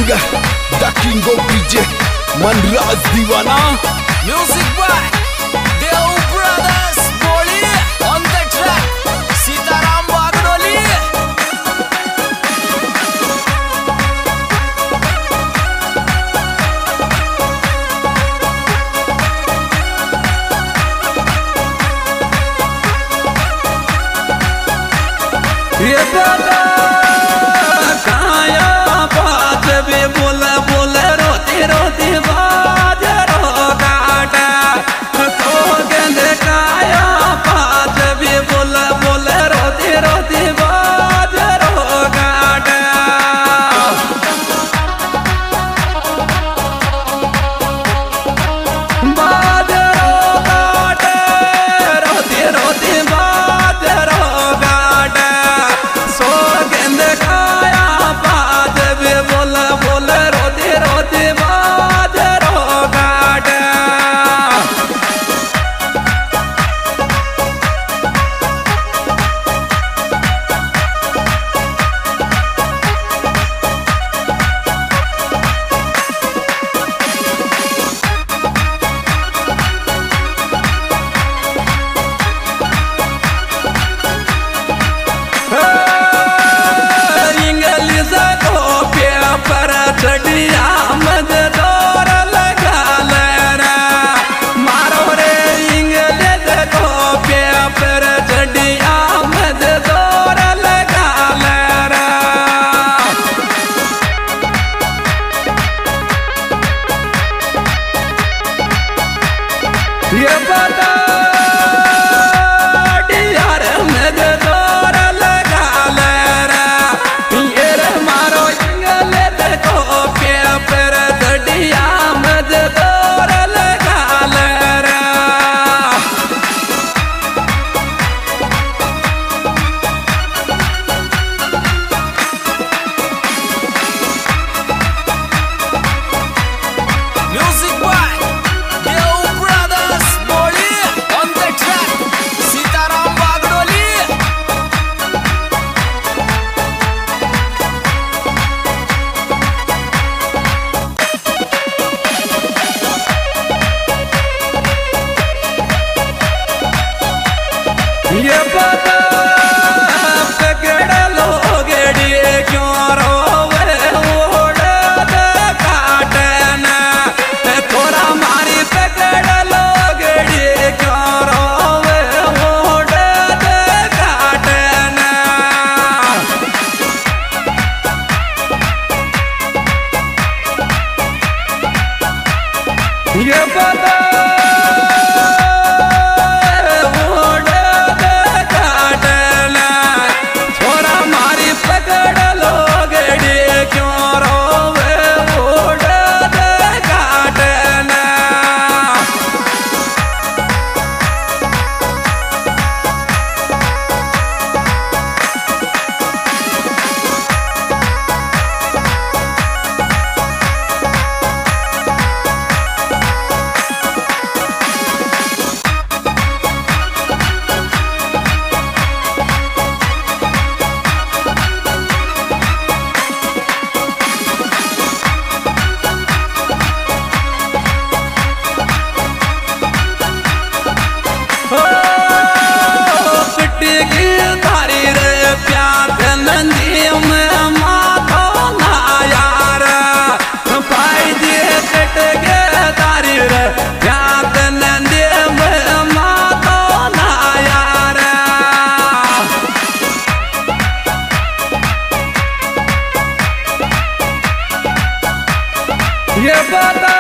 singer, the king of DJ, Manraj Diwana. Music by Deo Brothers, Boli on the track, Sitaram Bagdoli. ये दादा काया बात भी बोले बोले रोती रोती बाज रो काटा तो गेंदे काया बात भी बोले बोले रोती रोती बाज रो काटा बाज रो काटा रोती रोती बाज रो काटा सो गेंदे काया बात भी बोले बोले रोती रोती बाज रो काटा इंग्लिश को पेपर चढ़िया मत दौर लगा लेना मारो रे इंग्लिश को पेपर चढ़िया मत दौर लगा लेना ये बता यार मत दौर लगा लेना ये रे मारो इंग्लिश को पेपर चढ़िया मत दौर लगा लेना Music by Deo Brothers, Boli on the track, Sitaram Bagdoli. ये बता पकड़ लोगेड़ी क्यों रोवे ओढ़ दे काटना थोड़ा मारी पकड़ लोगेड़ी क्यों रोवे ओढ़ दे काटना ये बता ओढ़ दे काटना छोरा मारी पकड़ लोगेड़ी क्यों रोवे ओढ़ दे काटना हो पिट्टी की तारी रे प्यार नंदी में माथो ना यार पाई दिए कट के तारी रे प्यार नंदी में माथो ना यार ये बता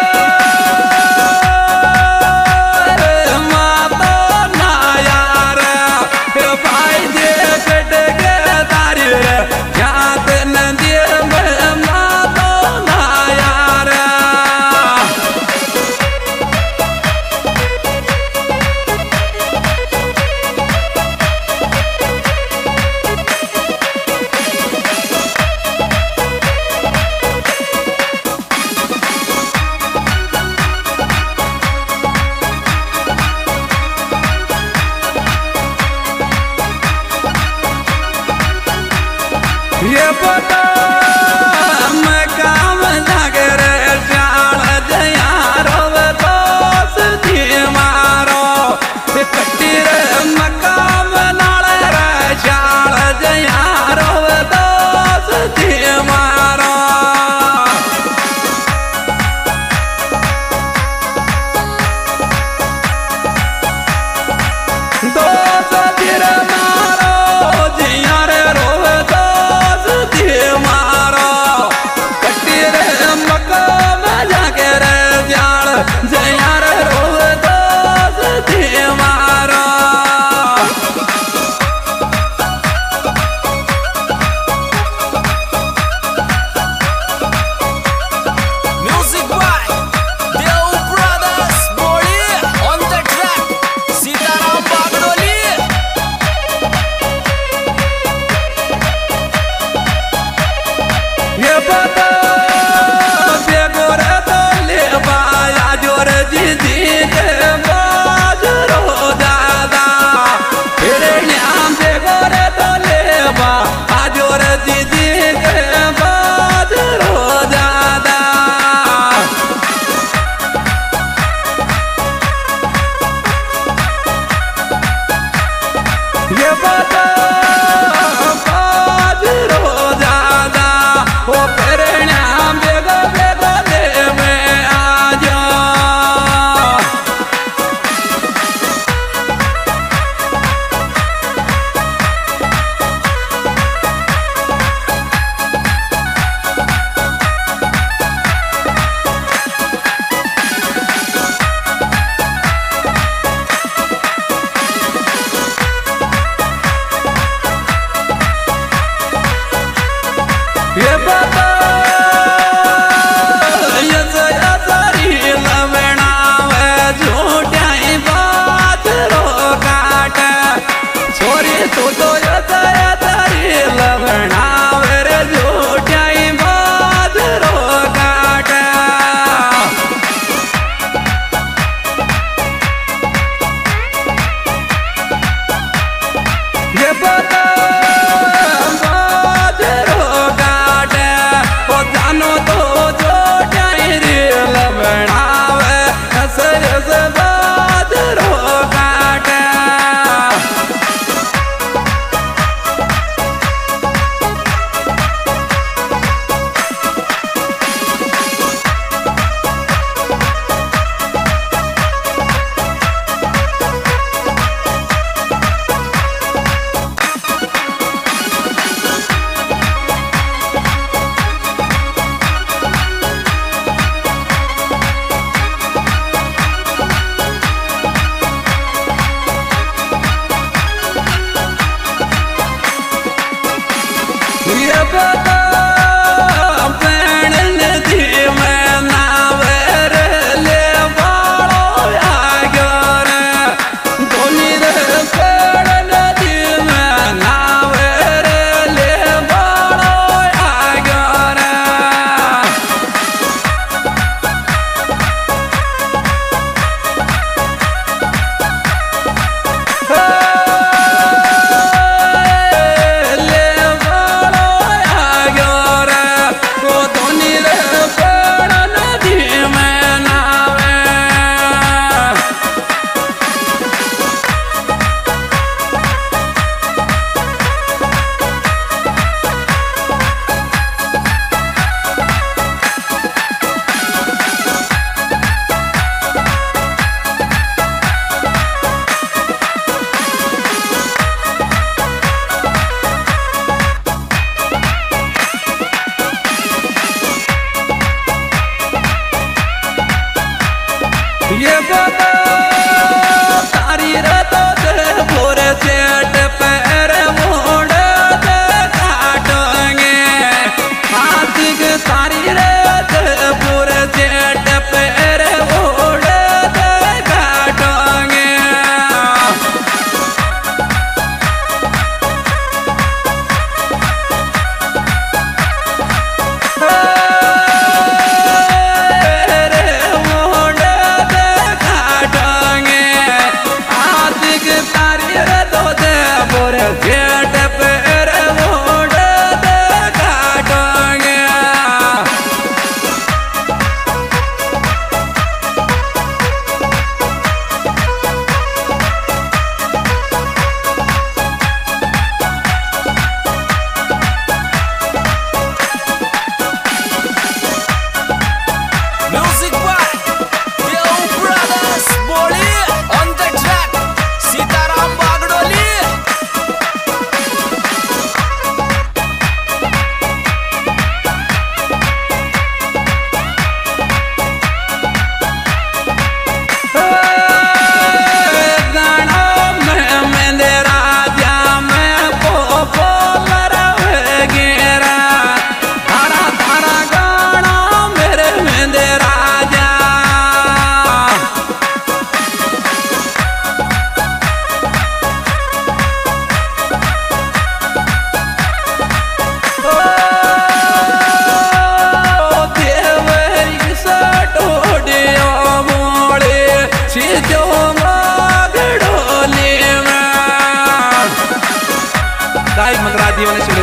मातो ना यार भाई दे कट के तारी रे याद नदी में मातो ना यार ये पता मैं काम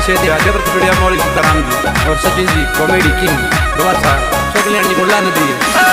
से दिया जबर स्टूडियो मौली सीताराम जी और सचिन जी कॉमेडी किंग गवासा चौकलेट जी को लान दी।